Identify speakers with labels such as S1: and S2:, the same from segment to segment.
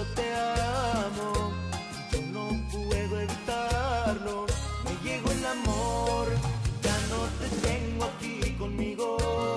S1: cuánto te amo, yo no puedo evitarlo. Me llegó el amor, ya no te tengo aquí conmigo,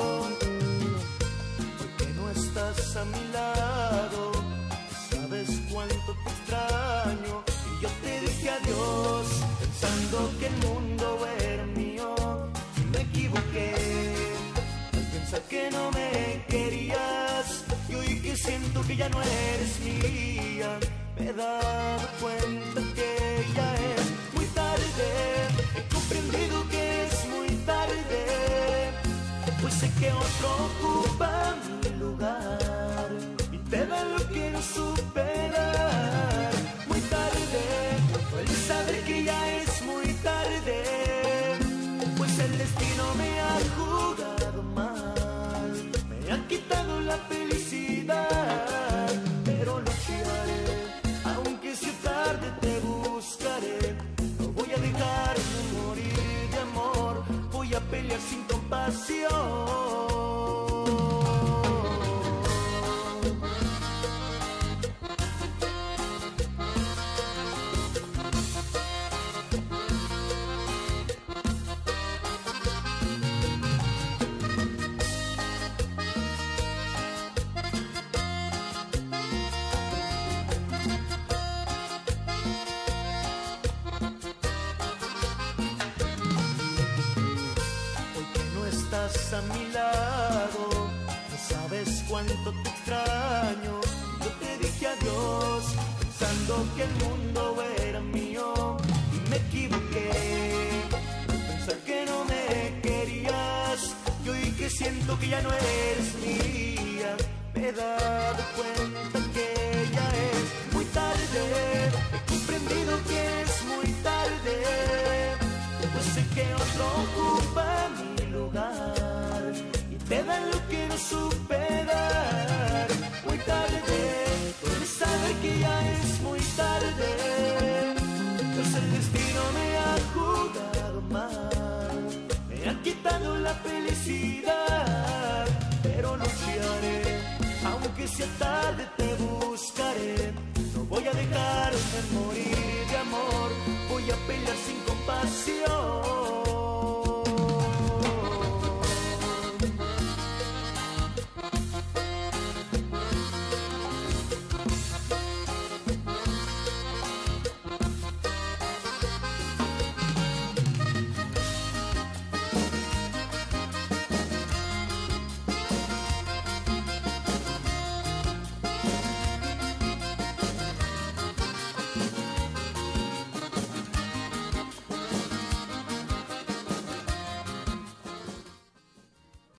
S1: porque no estás a mi lado. Sabes cuánto te extraño, y yo te dije adiós pensando que el mundo era mío. Y me equivoqué al pensar que no me querías, y hoy que siento que ya no eres mía, me he dado cuenta que ya es muy tarde. He comprendido que es muy tarde, pues sé que otro ocupa mi lugar y te da lo que no supe dar. Muy tarde, duele saber que ya es muy tarde, pues el destino me ha jugado mal, me ha quitado la felicidad. Pero lucharé, aunque sea tarde te buscaré. No voy a dejarme morir de amor, voy a pelear sin compasión. A mi lado, no sabes cuánto te extraño. Yo te dije adiós pensando que el mundo era mío, y me equivoqué al pensar que no me querías, y hoy que siento que ya no eres mía, me he dado cuenta que ya es muy tarde. He comprendido que es muy tarde, pues sé que otro ocupa mi lugar y te da lo que no supe dar. Muy tarde, puedes saber que ya es muy tarde, pues el destino me ha jugado mal, me ha quitado la felicidad. Pero lucharé, aunque sea tarde te buscaré. No voy a dejarme morir de amor, voy a pelear sin compasión.